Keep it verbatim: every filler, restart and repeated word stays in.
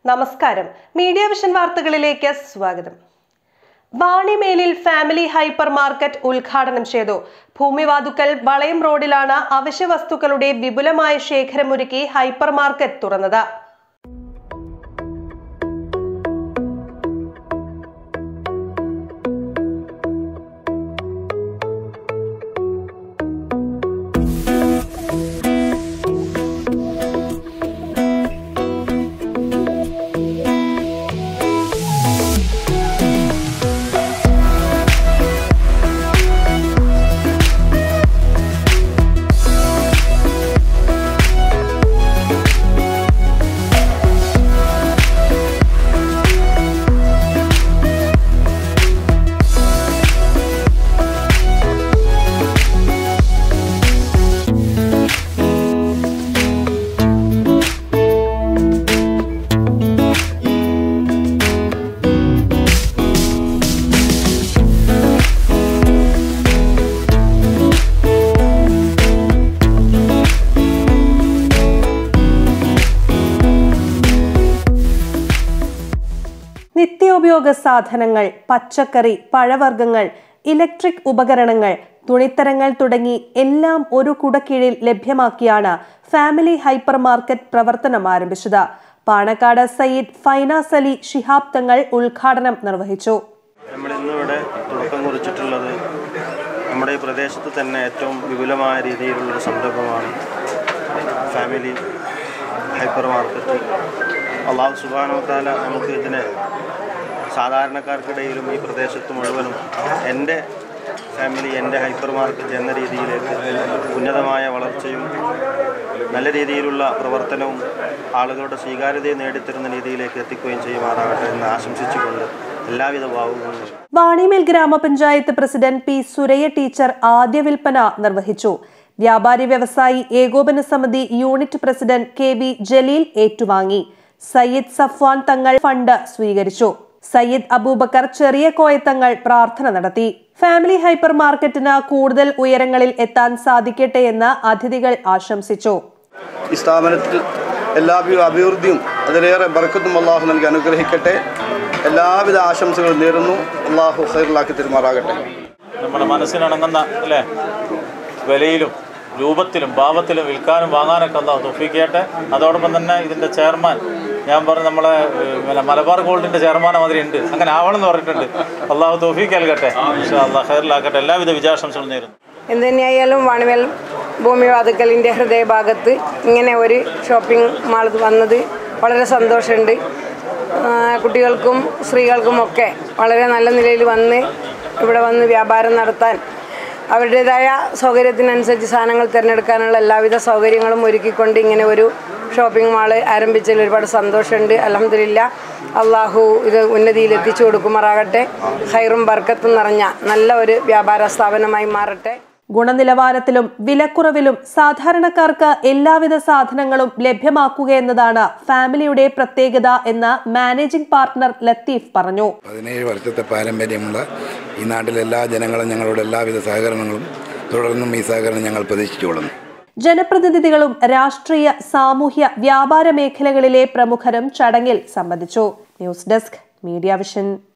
നമസ്കാരം. Media vision വാർത്തകളിലേക്ക് സ്വാഗതം. വാണിമേലിൽ ഫാമിലി ഹൈപ്പർ മാർക്കറ്റ് ഉദ്ഘാടനം ചെയ്തു. ഭൂമിവാതുക്കൽ വളയം റോഡിലാണ് അവശ്യ വസ്തുക്കളുടെ വിപുലമായ ശേഖരമൊരുക്കി ഹൈപ്പർ മാർക്കറ്റ് തുറന്നത്. നിത്യോപയോഗ സാധനങ്ങൾ, പച്ചക്കറി, പഴവർഗ്ഗങ്ങൾ, ഇലക്ട്രിക് ഉപകരണങ്ങൾ, തുണിത്തരങ്ങൾ തുടങ്ങി എല്ലാം ഒരു കുടക്കീഴിൽ ലഭ്യമാക്കിയാണ് ഫാമിലി ഹൈപ്പർ മാർക്കറ്റ് പ്രവർത്തനം ആരംഭിച്ചത്. പാണക്കാട് സയ്യിദ് ഫൈനാസ് അലി ശിഹാബ് തങ്ങൾ ഉദ്ഘാടനം നിർവഹിച്ചു. നമ്മൾ ഇന്നിവിടെ തുടക്കം കുറിച്ചിട്ടുള്ളത് നമ്മുടെ ഈ പ്രദേശത്ത് തന്നെ ഏറ്റവും വിപുലമായ രീതിയിലുള്ള സംരംഭമാണ് ഫാമിലി ഹൈപ്പർ മാർക്കറ്റ്. അല്ലാഹു സുബ്ഹാനഹു വ തആല നമുക്ക് ഇതിനെ സാധാരണക്കാർക്കിടയിലും ഈ പ്രദേശത്ത് മുഴുവനും എൻ്റെ ഫാമിലി എൻ്റെ ഹൈപ്പർ മാർക്കറ്റ് എന്ന രീതിയിലേക്ക് ഉന്നതമായ വളർച്ചയും നല്ല രീതിയിലുള്ള പ്രവർത്തനവും ആളുകളുടെ സ്വീകാര്യതയെ നേടിത്തരുന്ന രീതിയിലേക്ക് എത്തിക്കുകയും ചെയ്യുമാറാകട്ടെ എന്ന് ആശംസിച്ചുകൊണ്ട് എല്ലാവിധ ഭാവുകളും. വാണിമേൽ ഗ്രാമപഞ്ചായത്ത് പ്രസിഡന്റ് പി സുരയ്യ ടീച്ചർ ആദ്യ വിൽപ്പന നിർവഹിച്ചു. വ്യാപാരി വ്യവസായി ഏകോപന സമിതി unit president K V Jaleel ഏറ്റുവാങ്ങി. സയ്യിദ് സഫ്വാൻ തങ്ങൾ ഫണ്ട് സ്വീകരിച്ചു. സയ്യിദ് അബൂബക്കർ ചെറിയ കോയത്തങ്ങൾ പ്രാർത്ഥന നടത്തി. ഫാമിലി ഹൈപ്പർ മാർക്കറ്റിന് കൂടുതൽ ഉയരങ്ങളിൽ എത്താൻ സാധിക്കട്ടെ എന്ന് അതിഥികൾ ആശംസിച്ചു. ഈ സ്ഥാപനത്തിൽ എല്ലാവിധ അഭിവൃദ്ധിയും അതിലേറെ ബർക്കത്തും അള്ളാഹു നൽകി അനുഗ്രഹിക്കട്ടെ. എല്ലാവിധ ആശംസകളും നേരുന്നു. അള്ളാഹു ഖൈറിലാക്കി തെരുമാറാകട്ടെ. നമ്മുടെ മനസ്സിനിണങ്ങുന്ന അല്ലേ വിലയിലും രൂപത്തിലും ഭാവത്തിലും വിൽക്കാനും വാങ്ങാനൊക്കെ അള്ളാഹു തൗഫീഖ് ചെയ്യട്ടെ. അതോടൊപ്പം തന്നെ ഇതിൻ്റെ ചെയർമാൻ ഞാൻ പറഞ്ഞു നമ്മളെ പിന്നെ മലബാർ ഗോൾഡിൻ്റെ ചെയർമാനെ മാതിരി ഉണ്ട്, അങ്ങനെ ആവണം എന്ന് പറഞ്ഞിട്ടുണ്ട്. അള്ളാഹു തൗഫീഖ് നൽകട്ടെ, അള്ളാഹു ഖൈറിലാക്കട്ടെ. എല്ലാവിധ വിജയാശംസകളും നേരുന്നു. എന്ത് തന്നെയായാലും വാണിമേൽ ഭൂമിവാതുക്കലിൻ്റെ ഹൃദയഭാഗത്ത് ഇങ്ങനെ ഒരു ഷോപ്പിംഗ് മാൾ വന്നത് വളരെ സന്തോഷമുണ്ട്. കുട്ടികൾക്കും സ്ത്രീകൾക്കും ഒക്കെ വളരെ നല്ല നിലയിൽ വന്ന് ഇവിടെ വന്ന് വ്യാപാരം നടത്താൻ അവരുടേതായ സൗകര്യത്തിനനുസരിച്ച് സാധനങ്ങൾ തിരഞ്ഞെടുക്കാനുള്ള എല്ലാവിധ സൗകര്യങ്ങളും ഒരുക്കിക്കൊണ്ട് ഇങ്ങനെ ഒരു ഷോപ്പിംഗ് മാള് ആരംഭിച്ചതിൽ ഒരുപാട് സന്തോഷമുണ്ട്. അൽഹംദുലില്ലാ, അള്ളാഹു ഇത് ഉന്നതിയിൽ എത്തിച്ചു കൊടുക്കുമാറാകട്ടെ. ഖൈറും ബർക്കത്തും നിറഞ്ഞ നല്ല ഒരു വ്യാപാര സ്ഥാപനമായി മാറട്ടെ. ഗുണനിലവാരത്തിലും വിലക്കുറവിലും സാധാരണക്കാർക്ക് എല്ലാവിധ സാധനങ്ങളും ലഭ്യമാക്കുകയെന്നതാണ് ഫാമിലിയുടെ പ്രത്യേകത എന്ന് മാനേജിംഗ് പാർട്ണർ ലത്തീഫ് പറഞ്ഞു. പതിനേഴ് വർഷത്തെ പാരമ്പര്യമുള്ള ഈ നാട്ടിലെ എല്ലാ ജനങ്ങളും ഞങ്ങളുടെ എല്ലാവിധ സഹകരണങ്ങളും തുടർന്നും ഈ സഹകരണം ഞങ്ങൾ പ്രതീക്ഷിച്ചുകൊള്ളുന്നു. ജനപ്രതിനിധികളും രാഷ്ട്രീയ, സാമൂഹ്യ, വ്യാപാര മേഖലകളിലെ പ്രമുഖരും ചടങ്ങിൽ സംബന്ധിച്ചു. News desk, media vision.